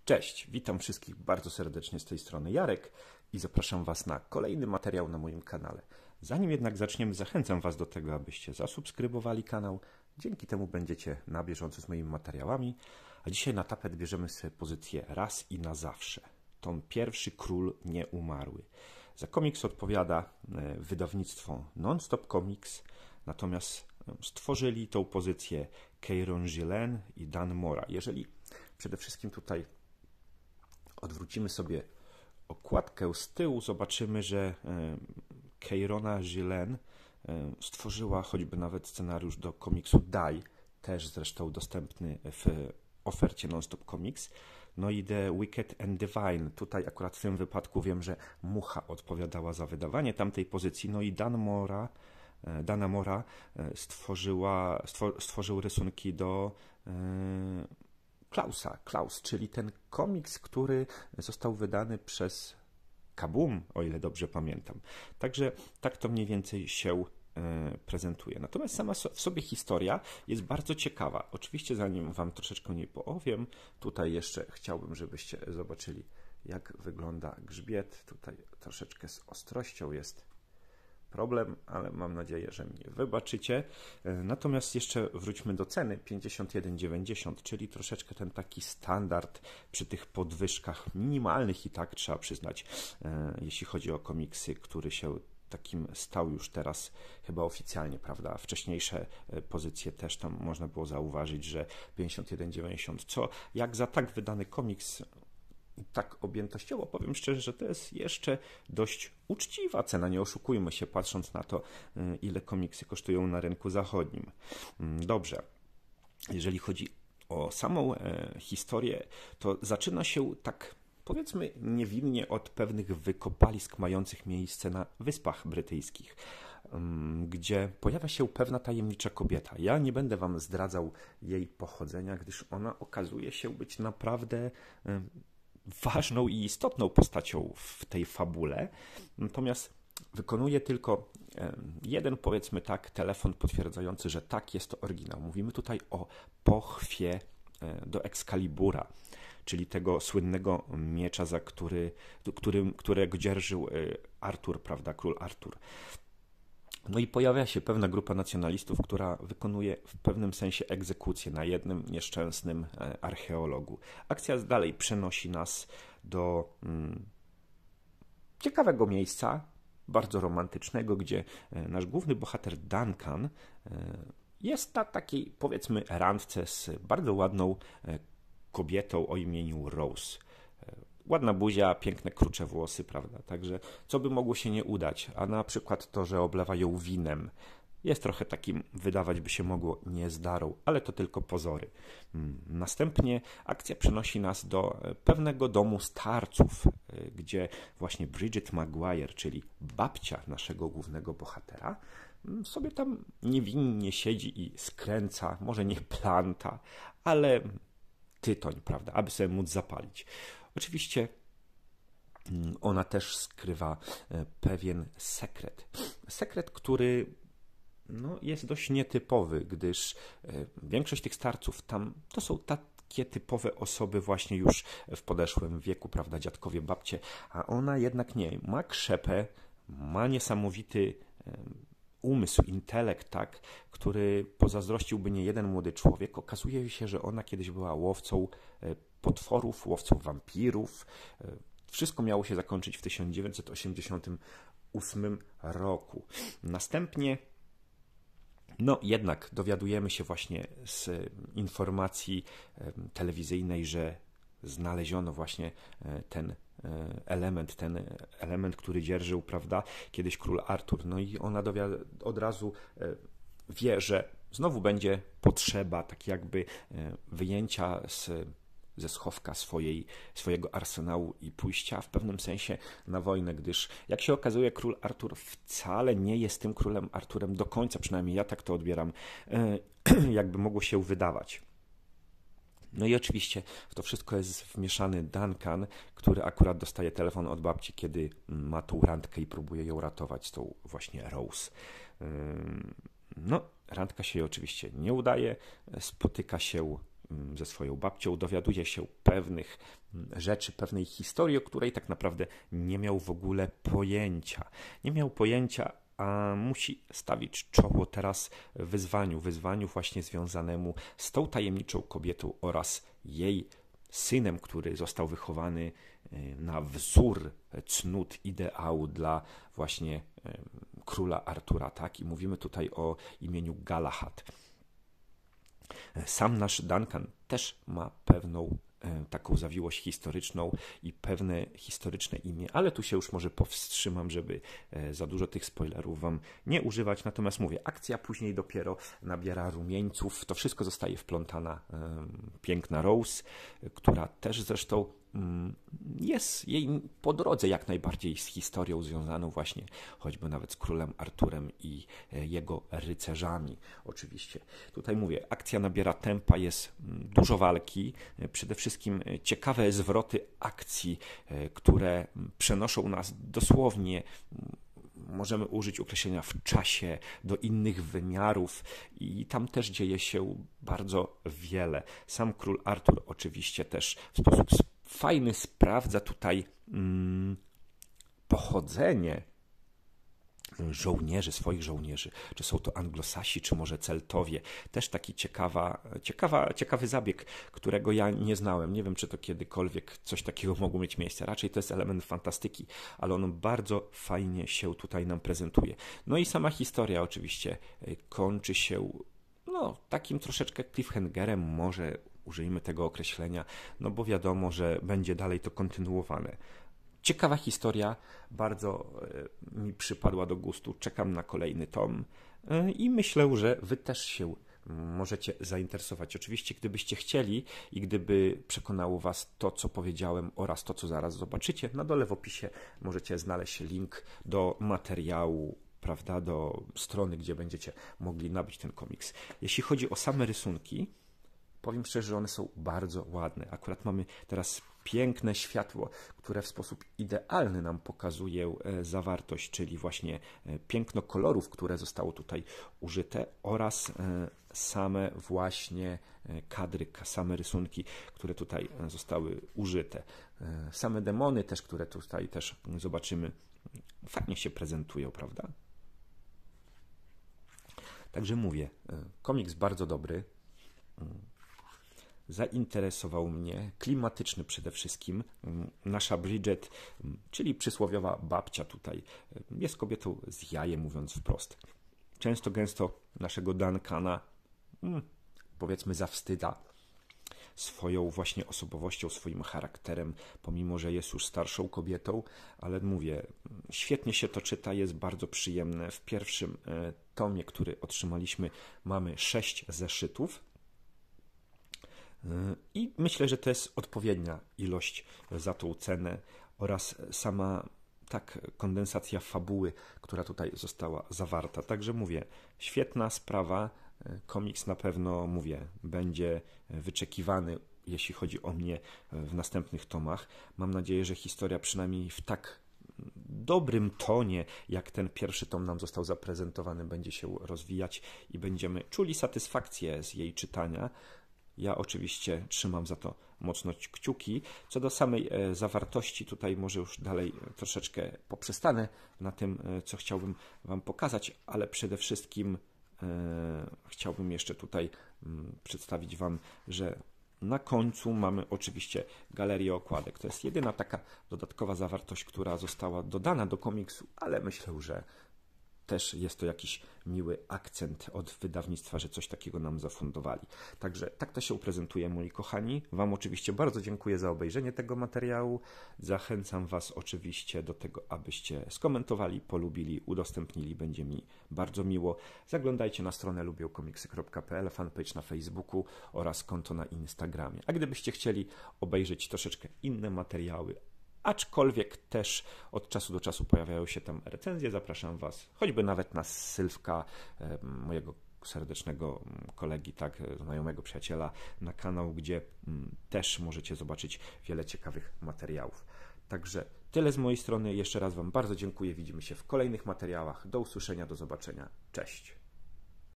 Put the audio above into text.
Cześć, witam wszystkich bardzo serdecznie z tej strony Jarek i zapraszam Was na kolejny materiał na moim kanale. Zanim jednak zaczniemy, zachęcam Was do tego, abyście zasubskrybowali kanał. Dzięki temu będziecie na bieżąco z moimi materiałami. A dzisiaj na tapet bierzemy sobie pozycję raz i na zawsze. Tom pierwszy Król Nieumarły. Za komiks odpowiada wydawnictwo Non-Stop Comics, natomiast stworzyli tą pozycję Kieron Gillen i Dan Mora. Jeżeli przede wszystkim tutaj odwrócimy sobie okładkę z tyłu, zobaczymy, że Kierona Gillen stworzyła choćby nawet scenariusz do komiksu Die, też zresztą dostępny w ofercie Non-Stop Comics. No i The Wicked and Divine. Tutaj akurat w tym wypadku wiem, że Mucha odpowiadała za wydawanie tamtej pozycji. No i Dana Mora stworzył rysunki do Klaus, czyli ten komiks, który został wydany przez Kaboom, o ile dobrze pamiętam. Także tak to mniej więcej się prezentuje. Natomiast sama w sobie historia jest bardzo ciekawa. Oczywiście zanim Wam troszeczkę o niej powiem, tutaj jeszcze chciałbym, żebyście zobaczyli, jak wygląda grzbiet. Tutaj troszeczkę z ostrością jest problem, ale mam nadzieję, że mnie wybaczycie. Natomiast jeszcze wróćmy do ceny 51,90, czyli troszeczkę ten taki standard przy tych podwyżkach minimalnych i tak trzeba przyznać, jeśli chodzi o komiksy, który się takim stał już teraz chyba oficjalnie, prawda? Wcześniejsze pozycje też tam można było zauważyć, że 51,90, co jak za tak wydany komiks, tak objętościowo powiem szczerze, że to jest jeszcze dość uczciwa cena, nie oszukujmy się, patrząc na to, ile komiksy kosztują na rynku zachodnim. Dobrze, jeżeli chodzi o samą historię, to zaczyna się tak, powiedzmy, niewinnie od pewnych wykopalisk mających miejsce na Wyspach Brytyjskich, gdzie pojawia się pewna tajemnicza kobieta. Ja nie będę Wam zdradzał jej pochodzenia, gdyż ona okazuje się być naprawdę ważną i istotną postacią w tej fabule, natomiast wykonuje tylko jeden, powiedzmy tak, telefon potwierdzający, że tak, jest to oryginał. Mówimy tutaj o pochwie do Excalibura, czyli tego słynnego miecza, którego dzierżył Artur, prawda, król Artur. No i pojawia się pewna grupa nacjonalistów, która wykonuje w pewnym sensie egzekucję na jednym nieszczęsnym archeologu. Akcja dalej przenosi nas do ciekawego miejsca, bardzo romantycznego, gdzie nasz główny bohater Duncan jest na takiej, powiedzmy, randce z bardzo ładną kobietą o imieniu Rose. Ładna buzia, piękne krucze włosy, prawda? Także co by mogło się nie udać? A na przykład to, że oblewa ją winem, jest trochę takim, wydawać by się mogło, niezdarą, ale to tylko pozory. Następnie akcja przenosi nas do pewnego domu starców, gdzie właśnie Bridget Maguire, czyli babcia naszego głównego bohatera, sobie tam niewinnie siedzi i skręca, może nie planta, ale tytoń, prawda, aby sobie móc zapalić. Oczywiście ona też skrywa pewien sekret. Sekret, który jest dość nietypowy, gdyż większość tych starców tam to są takie typowe osoby właśnie już w podeszłym wieku, prawda, dziadkowie, babcie, a ona jednak nie. Ma krzepę, ma niesamowity umysł, intelekt, tak, który pozazdrościłby nie jeden młody człowiek. Okazuje się, że ona kiedyś była łowcą potworów, łowcą wampirów. Wszystko miało się zakończyć w 1988 roku. Następnie jednak dowiadujemy się właśnie z informacji telewizyjnej, że znaleziono właśnie ten element, który dzierżył, prawda, kiedyś król Artur. No i ona od razu wie, że znowu będzie potrzeba tak jakby wyjęcia ze schowka swojego arsenału i pójścia w pewnym sensie na wojnę, gdyż jak się okazuje, król Artur wcale nie jest tym królem Arturem do końca, przynajmniej ja tak to odbieram, jakby mogło się wydawać. No i oczywiście w to wszystko jest wmieszany Duncan, który akurat dostaje telefon od babci, kiedy ma tą randkę i próbuje ją ratować z tą właśnie Rose. Randka się oczywiście nie udaje, spotyka się ze swoją babcią, dowiaduje się pewnych rzeczy, pewnej historii, o której tak naprawdę nie miał w ogóle pojęcia. Nie miał pojęcia, a musi stawić czoło teraz wyzwaniu właśnie związanemu z tą tajemniczą kobietą oraz jej synem, który został wychowany na wzór cnót, ideału dla właśnie króla Artura, tak? I mówimy tutaj o imieniu Galahad. Sam nasz Duncan też ma pewną taką zawiłość historyczną i pewne historyczne imię, ale tu się już może powstrzymam, żeby za dużo tych spoilerów wam nie używać. Natomiast mówię, akcja później dopiero nabiera rumieńców. To wszystko zostaje wplątana piękna Rose, która też zresztą jest jej po drodze jak najbardziej z historią związaną właśnie choćby nawet z królem Arturem i jego rycerzami. Oczywiście tutaj mówię, akcja nabiera tempa, jest dużo walki, przede wszystkim ciekawe zwroty akcji, które przenoszą nas dosłownie, możemy użyć określenia w czasie, do innych wymiarów i tam też dzieje się bardzo wiele. Sam król Artur oczywiście też w sposób fajny sprawdza tutaj pochodzenie żołnierzy, swoich żołnierzy, czy są to Anglosasi, czy może Celtowie. Też taki ciekawy zabieg, którego ja nie znałem. Nie wiem, czy to kiedykolwiek coś takiego mogło mieć miejsce. Raczej to jest element fantastyki, ale on bardzo fajnie się tutaj nam prezentuje. No i sama historia oczywiście kończy się takim troszeczkę cliffhangerem, może użyjmy tego określenia, no bo wiadomo, że będzie dalej to kontynuowane. Ciekawa historia, bardzo mi przypadła do gustu. Czekam na kolejny tom i myślę, że wy też się możecie zainteresować. Oczywiście, gdybyście chcieli i gdyby przekonało was to, co powiedziałem oraz to, co zaraz zobaczycie, na dole w opisie możecie znaleźć link do materiału, prawda, do strony, gdzie będziecie mogli nabyć ten komiks. Jeśli chodzi o same rysunki, powiem szczerze, że one są bardzo ładne. Akurat mamy teraz piękne światło, które w sposób idealny nam pokazuje zawartość, czyli właśnie piękno kolorów, które zostało tutaj użyte oraz same właśnie kadry, same rysunki, które tutaj zostały użyte. Same demony też, które tutaj też zobaczymy, fajnie się prezentują, prawda? Także mówię, komiks bardzo dobry. Zainteresował mnie, klimatyczny przede wszystkim. Nasza Bridget, czyli przysłowiowa babcia tutaj, jest kobietą z jajem, mówiąc wprost. Często, gęsto naszego Duncana, powiedzmy, zawstydza swoją właśnie osobowością, swoim charakterem, pomimo że jest już starszą kobietą, ale mówię, świetnie się to czyta, jest bardzo przyjemne. W pierwszym tomie, który otrzymaliśmy, mamy 6 zeszytów. I myślę, że to jest odpowiednia ilość za tą cenę oraz sama kondensacja fabuły, która tutaj została zawarta. Także mówię, świetna sprawa. Komiks na pewno, mówię, będzie wyczekiwany, jeśli chodzi o mnie, w następnych tomach. Mam nadzieję, że historia przynajmniej w tak dobrym tonie, jak ten pierwszy tom nam został zaprezentowany, będzie się rozwijać i będziemy czuli satysfakcję z jej czytania. Ja oczywiście trzymam za to mocno kciuki. Co do samej zawartości, tutaj może już dalej troszeczkę poprzestanę na tym, co chciałbym wam pokazać, ale przede wszystkim chciałbym jeszcze tutaj przedstawić wam, że na końcu mamy oczywiście galerię okładek. To jest jedyna taka dodatkowa zawartość, która została dodana do komiksu, ale myślę, że też jest to jakiś miły akcent od wydawnictwa, że coś takiego nam zafundowali. Także tak to się prezentuje, moi kochani. Wam oczywiście bardzo dziękuję za obejrzenie tego materiału. Zachęcam was oczywiście do tego, abyście skomentowali, polubili, udostępnili. Będzie mi bardzo miło. Zaglądajcie na stronę lubiąkomiksy.pl, fanpage na Facebooku oraz konto na Instagramie. A gdybyście chcieli obejrzeć troszeczkę inne materiały, aczkolwiek też od czasu do czasu pojawiają się tam recenzje, zapraszam was, choćby nawet na Sylwka, mojego serdecznego kolegi, znajomego przyjaciela, na kanał, gdzie też możecie zobaczyć wiele ciekawych materiałów. Także tyle z mojej strony. Jeszcze raz wam bardzo dziękuję. Widzimy się w kolejnych materiałach. Do usłyszenia, do zobaczenia. Cześć!